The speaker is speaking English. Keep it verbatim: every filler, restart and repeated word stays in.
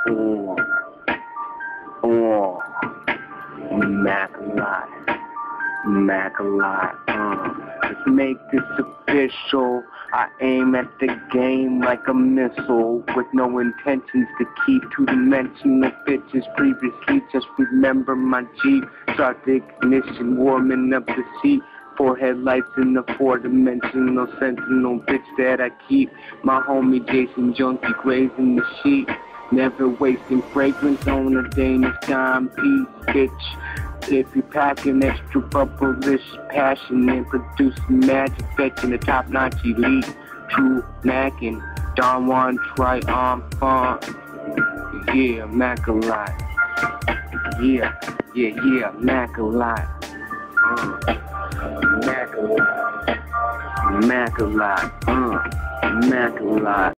Oh, oh, Mackolot, Mackolot, uh. Let's make this official. I aim at the game like a missile, with no intentions to keep two-dimensional bitches. Previously, just remember my Jeep. Start the ignition, warming up the seat. Four headlights in the four-dimensional sentinel bitch that I keep. My homie Jason Junkie grazing the sheep. Never wasting fragrance on a Danish timepiece, bitch. If you pack an extra bubblish passion and producing magic, fetching the top-notch elite. True mackin', Don Juan triumphant. Yeah, Mackolot. Yeah, yeah, yeah, Mackolot. Uh, Mackolot. Mackolot. Uh, Mackolot.